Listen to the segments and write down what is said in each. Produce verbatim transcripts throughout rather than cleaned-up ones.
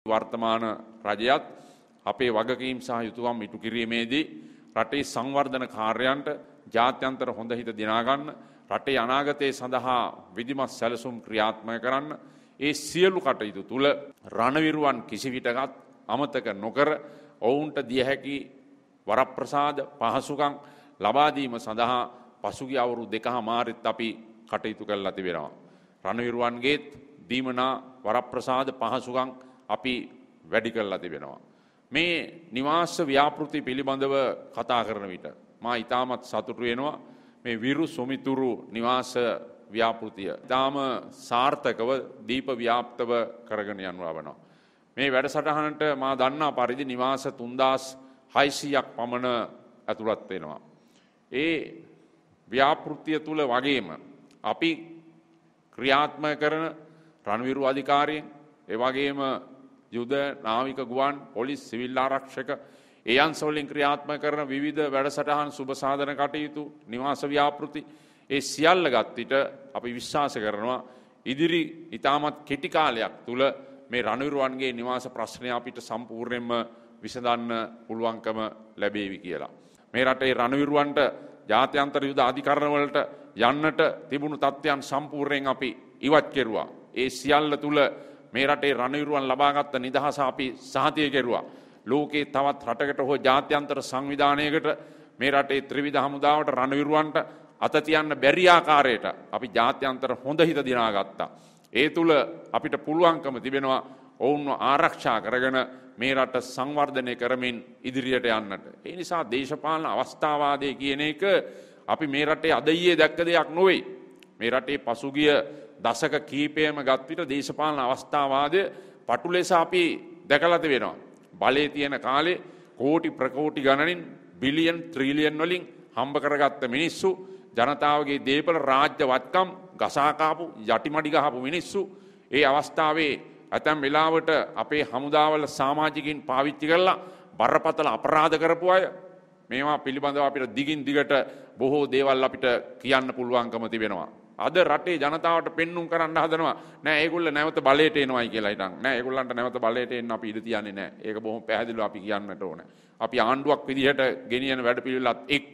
වර්තමාන රජයත් අපේ වගකීම් සහ යුතුකම් ඉටු කිරීමේදී රටේ සංවර්ධන කාර්යයන්ට ජාත්‍යන්තර හොඳ හිත දිනා ගන්න, රටේ අනාගතය සඳහා විධිමත් සැලසුම් ක්‍රියාත්මක කරන්න, ඒ සියලු කටයුතු තුල රණවිරුවන් කිසිවිටකත් අමතක නොකර ඔවුන්ට දිය හැකි වරප්‍රසාද පහසුකම් ලබා දීම සඳහා පසුගිය අවුරුදු දෙකමාරෙත් අපි කටයුතු කළා තිබෙනවා. රණවිරුවන්ගේත් දීමනා වරප්‍රසාද පහසුකම් අපි වැඩි කළා තිබෙනවා. මේ නිවාස ව්‍යාපෘති පිළිබඳව කතා කරන විට මා ඉතාමත් සතුටු වෙනවා. මේ විරු සොමිතුරු නිවාස ව්‍යාපෘතිය ඉතාම සාර්ථකව දීප ව්‍යාප්තව කරගෙන යනවා. මේ වැඩසටහනට මා දන්නා පරිදි නිවාස තුන්දාස් හයිසීයක් පමණ ඇතුළත් වෙනවා. ඒ ව්‍යාපෘතිය තුල වගේම අපි ක්‍රියාත්මක කරන රණවිරු අධිකාරියෙන්, ඒ වගේම යුද නාවික ගුවන් පොලිස් සිවිල් ආරක්ෂක ඒ අංශවලින් ක්‍රියාත්මක කරන විවිධ වැඩසටහන් සුබ සාධන කටයුතු නිවාස ව්‍යාපෘති ඒ සියල්ල ගත්තිට අපි විශ්වාස කරනවා ඉදිරි ඉතාමත් කෙටි කාලයක් තුල මේ රණවිරුවන්ගේ නිවාස ප්‍රශ්නය අපිට සම්පූර්ණයෙන්ම විසඳන්න පුළුවන්කම ලැබේවි කියලා. මේ රටේ රණවිරුවන්ට ජාත්‍යන්තර යුද අධිකරණ වලට යන්නට තිබුණු තත්ත්වයන් සම්පූර්ණයෙන් අපි ඉවත් කෙරුවා. ඒ සියල්ල තුල මේ රටේ රණවිරුවන් ලබාගත් නිදහස අපි සහතික කෙරුවා. ලෝකේ තවත් රටකට හෝ ජාත්‍යන්තර සංවිධානයකට මේ රටේ ත්‍රිවිධ හමුදාවට රණවිරුවන්ට අත තියන්න බැරි ආකාරයට අපි ජාත්‍යන්තර හොඳ හිත දිනාගත්තා. ඒ තුල අපිට පුළුවන්කම තිබෙනවා ඔවුන්ව ආරක්ෂා කරගෙන මේ රට සංවර්ධනය කරමින් ඉදිරියට යන්නට. ඒ නිසා දේශපාලන අවස්ථාවාදය කියන එක අපි මේ රටේ අද ඊයේ දැක්ක දෙයක් නොවේ. මේ රටේ පසුගිය දශක කීපයම ගත් විට දේශපාලන අවස්ථාවාදය පටු ලෙස අපි දැකලා තිබෙනවා. බලයේ තියෙන කාලේ කෝටි ප්‍රකෝටි ගණනින් බිලියන් ත්‍රිලියන් වලින් හම්බ කරගත්ත මිනිස්සු, ජනතාවගේ දේපල රාජ්‍ය වත්කම් ගසා කාපු යටිමඩි ගහපු මිනිස්සු ඒ අවස්ථාවේ ඇතැම් වෙලාවට අපේ හමුදාවල සමාජිකින් පාවිච්චි කරලා බරපතල අපරාධ කරපු අය. මේවා පිළිබඳව අපිට දිගින් දිගට බොහෝ දේවල් අපිට කියන්න පුළුවන්කම තිබෙනවා. අද රටේ ජනතාවට පෙන්눔 කරන්න හදනවා නෑ ඒගොල්ල නැවත බලයට එනවයි කියලා හිටන්. නෑ ඒගොල්ලන්ට නැවත බලයට එන්න අපි ඉඩ තියන්නේ නෑ. ඒක බොහොම පැහැදිලිව අපි කියන්නට ඕන. අපි ආණ්ඩුවක් විදිහට ගෙනියන වැඩපිළිවෙලත් එක්ක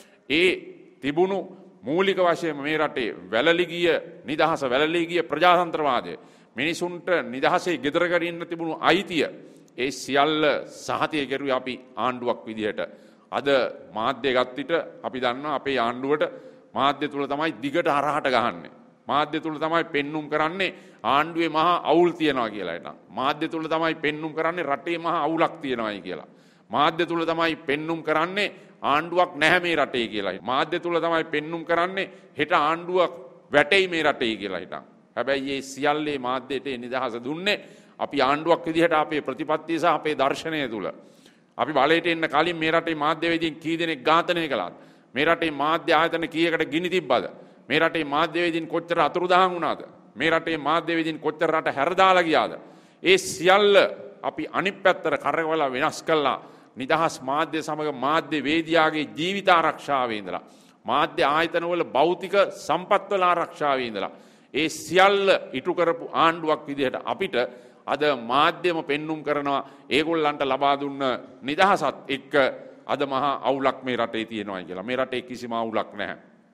ඒ තිබුණු මූලික වශයෙන්ම මේ රටේ වැළලී ගිය නිදහස වැළලී ගිය ප්‍රජාතන්ත්‍රවාදය මිනිසුන්ට නිදහසේ ගෙදරකට ඉන්න තිබුණු අයිතිය ඒ සියල්ල සහතික කෙරුවේ අපි ආණ්ඩුවක් විදිහට. අද මාධ්‍ය ගත්තිට අපි දන්නවා අපේ ආණ්ඩුවට මාධ්‍ය තුල තමයි දිගට හරහට ගහන්නේ. මාධ්‍ය තුල තමයි පෙන්눔 කරන්නේ ආණ්ඩුවේ මහා අවුල් තියනවා කියලා හිටන්. මාධ්‍ය තුල තමයි පෙන්눔 කරන්නේ රටේ මහා අවුලක් තියනවායි කියලා. මාධ්‍ය තුල තමයි පෙන්눔 කරන්නේ ආණ්ඩුවක් නැහැ මේ රටේ කියලා. මාධ්‍ය තුල තමයි පෙන්눔 කරන්නේ හෙට ආණ්ඩුවක් වැටෙයි මේ රටේ කියලා හිටන්. හැබැයි මේ සියල්ලේ මාධ්‍යට නිදහස දුන්නේ අපි ආණ්ඩුවක් විදිහට අපේ ප්‍රතිපත්තිය සහ අපේ දර්ශනය තුල. අපි බලයට එන්න කලින් මේ රටේ මාධ්‍යවේදීන් කී දෙනෙක් ඝාතනය කළාද? මේ රටේ මාධ්‍ය ආයතන කීයකට ගිනි තිබ්බද? මේ රටේ මාධ්‍යවේදීන් කොච්චර අතුරුදහන් වුණාද? මේ රටේ මාධ්‍යවේදීන් කොච්චර රට හැරදාලා ගියාද? ඒ සියල්ල අපි අනිත් පැත්තට කරකවලා වෙනස් කළා. නිදහස් මාධ්‍ය සමග මාධ්‍ය වේදියාගේ ජීවිත ආරක්ෂාවේ ඉඳලා මාධ්‍ය ආයතනවල භෞතික සම්පත්වල ආරක්ෂාවේ ඉඳලා ඒ සියල්ල ඉටු කරපු ආණ්ඩුවක් විදිහට අපිට අද මාධ්‍යම පෙන්눔 කරනවා ඒගොල්ලන්ට ලබා දුන්න නිදහසත් එක්ක අද මහා අවුලක් මේ රටේ තියෙනවා කියලා. මේ රටේ කිසිම අවුලක් නැහැ.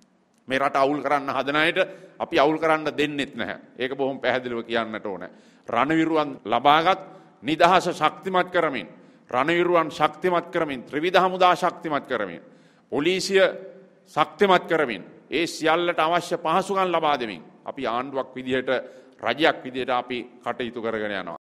මේ රට අවුල් කරන්න හදන අයට අපි අවුල් කරන්න දෙන්නෙත් නැහැ. ඒක බොහොම පැහැදිලිව කියන්නට ඕනේ. රණවිරුවන් ලබාගත් නිදහස ශක්තිමත් කරමින්, රණවිරුවන් ශක්තිමත් කරමින්, ත්‍රිවිධ හමුදා ශක්තිමත් කරමින්, පොලිසිය ශක්තිමත් කරමින්, ඒ සියල්ලට අවශ්‍ය පහසුකම් ලබා දෙමින් අපි ආණ්ඩුවක් විදිහට, රජයක් විදිහට අපි කටයුතු කරගෙන යනවා.